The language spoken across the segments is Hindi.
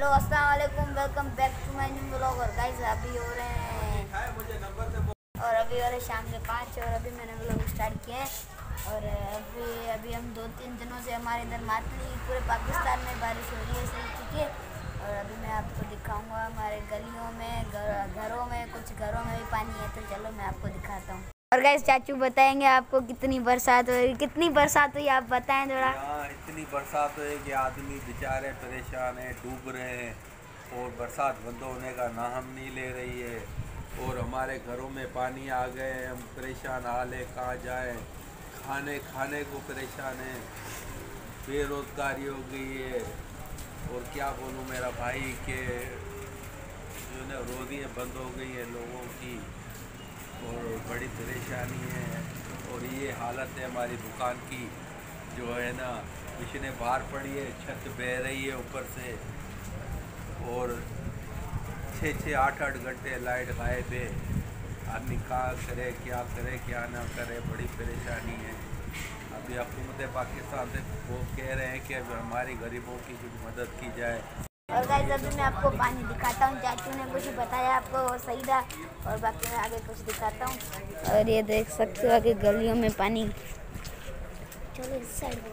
हेलो अस्सलाम वालेकुम, welcome back to my new vlog. और गाइस अभी हो रहे हैं और अभी हो रहे शाम के 5 और अभी मैंने व्लॉग स्टार्ट किया है। और अभी हम 2-3 दिनों से हमारे इधर मातली पूरे पाकिस्तान में बारिश हो रही है सही ठीक है। और अभी मैं आपको दिखाऊंगा हमारे गलियों में घरों में, कुछ घरों में भी पानी है, तो चलो मैं आपको दिखाता हूँ। और गाइस चाचू बताएंगे आपको कितनी बरसात हुई, कितनी बरसात हुई आप बताएं थोड़ा। इतनी बरसात हुई कि आदमी बेचारे परेशान हैं, डूब रहे हैं और बरसात बंद होने का नाम नहीं ले रही है। और हमारे घरों में पानी आ गए, हम परेशान हाल है, कहाँ जाएं, खाने को परेशान है, बेरोजगारी हो गई है। और क्या बोलूँ मेरा भाई के जो है रोज़ियाँ बंद हो गई है लोगों की और बड़ी परेशानी है। और ये हालत है हमारी दुकान की जो है ना, मशीनें बाहर पड़ी है, छत बह रही है ऊपर से और 6-8 घंटे लाइट गायब है। आदमी क्या करे क्या ना करे, बड़ी परेशानी है। अभी हुकूमत पाकिस्तान से वो कह रहे हैं कि अब हमारी गरीबों की कुछ मदद की जाए। और गाइस अभी मैं आपको पानी दिखाता हूँ, चाचू ने कुछ बताया आपको वो सही था और बाकी मैं आगे कुछ दिखाता हूँ। और ये देख सकते हो कि गलियों में पानी, चलो इस साइड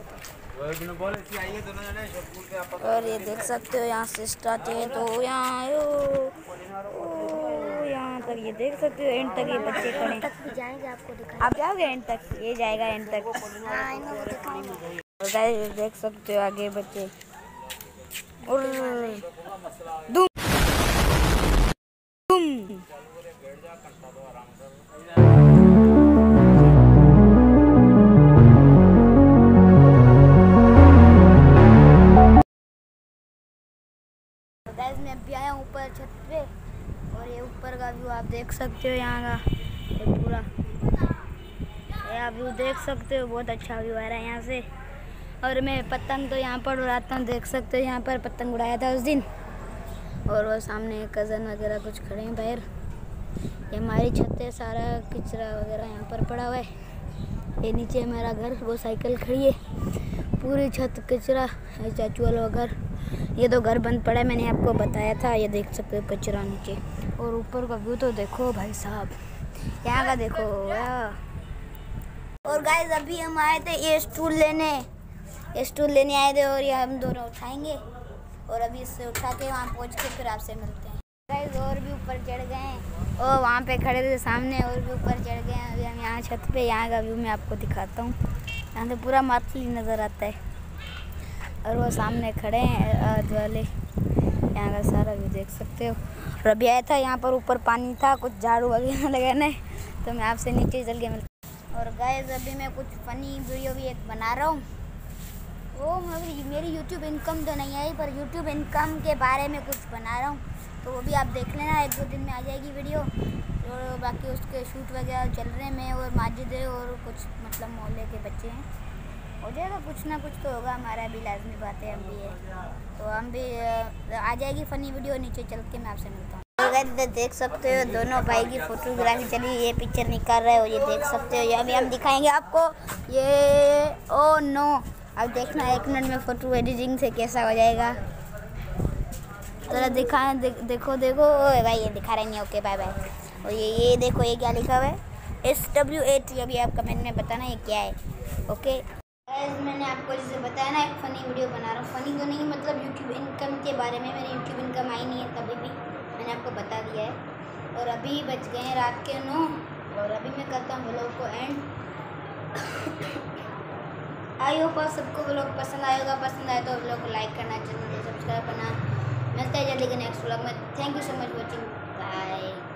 और ये देख सकते हो यहाँ से स्टार्ट है तो यहाँ यहाँ तक ये देख सकते हो एंड तक ये बच्चे खड़े तक भी जाएंगे, आपको दिखाएंगे। आप जाओगे एंड तक, ये जाएगा एंड तक। और गाइस देख सकते हो आगे बच्चे और दुम गाइस मैं अभी आया हूँ ऊपर छत पे और ये ऊपर का व्यू आप देख सकते हो, यहाँ का ये पूरा आप व्यू देख सकते हो, बहुत अच्छा व्यू आ रहा है यहाँ से। और मैं पतंग तो यहाँ पर उड़ाता हूँ, देख सकते हो यहाँ पर पतंग उड़ाया था उस दिन। और वो सामने कज़न वगैरह कुछ खड़े हैं बाहर। ये हमारी छत है, सारा कचरा वगैरह यहाँ पर पड़ा हुआ है। ये नीचे मेरा घर, वो साइकिल खड़ी है, पूरी छत कचरा है, चाचू वाला घर। ये तो घर बंद पड़ा है, मैंने आपको बताया था। ये देख सकते हो कचरा नीचे। और ऊपर का व्यू तो देखो भाई साहब, यहाँ का देखो। और गाइस अभी हम आए थे ये स्टूल लेने आए थे और ये हम दोनों उठाएंगे और अभी इससे उठा के वहाँ पहुँच के फिर आपसे मिलते हैं। गाइस और भी ऊपर चढ़ गए हैं और वहाँ पे खड़े थे सामने, और भी ऊपर चढ़ गए हैं। अभी हम यहाँ छत पे, यहाँ का व्यू मैं आपको दिखाता हूँ। यहाँ से पूरा मातली नज़र आता है और वो सामने खड़े हैं आज वाले, यहाँ का सारा व्यू देख सकते हो। और अभी आया था यहाँ पर, ऊपर पानी था, कुछ झाड़ू वगैरह लगाना है, तो मैं आपसे नीचे चल के मिलता हूँ। और गाइस अभी मैं कुछ फ़नी वीडियो भी एक बना रहा हूँ। वो मेरी यूट्यूब इनकम तो नहीं आई, पर यूट्यूब इनकम के बारे में कुछ बना रहा हूँ, तो वो भी आप देख लेना, 1-2 दिन में आ जाएगी वीडियो। और बाकी उसके शूट वगैरह चल रहे हैं, मैं और माजिद है और कुछ मतलब मोहल्ले के बच्चे हैं, हो जाएगा कुछ ना कुछ तो होगा हमारा भी, लाजमी बात है। हम भी है तो हम भी आ जाएगी फ़नी वीडियो, नीचे चल के मैं आपसे मिलता हूँ। तो देख सकते हो दोनों भाई की फोटोग्राफी चली, ये पिक्चर निकाल रहे हो, ये देख सकते हो। ये अभी हम दिखाएंगे आपको, ये ओ नो, अब देखना 1 मिनट में फ़ोटो एडिटिंग से कैसा हो जाएगा। ज़रा दिखाएं, देखो भाई, ये दिखा रहे नहीं, ओके बाय बाय। और ये देखो, ये क्या लिखा हुआ है, SW8। अभी आप कमेंट में बताना ये क्या है, ओके। मैंने आपको जैसे बताया ना, एक फ़नी वीडियो बना रहा हूँ, फ़नी तो नहीं मतलब यूट्यूब इनकम के बारे में। मेरी यूट्यूब इनकम आई नहीं है तभी भी मैंने आपको बता दिया है। और अभी बज गए हैं रात के 9 और अभी मैं करता हूँ व्लॉग को एंड। आई होप सबको व्लॉग पसंद आएगा, पसंद आए तो व्लॉग को लाइक करना, चैनल को सब्सक्राइब करना। मिलते हैं जल्दी के नेक्स्ट व्लॉग में। Thank you so much watching, bye.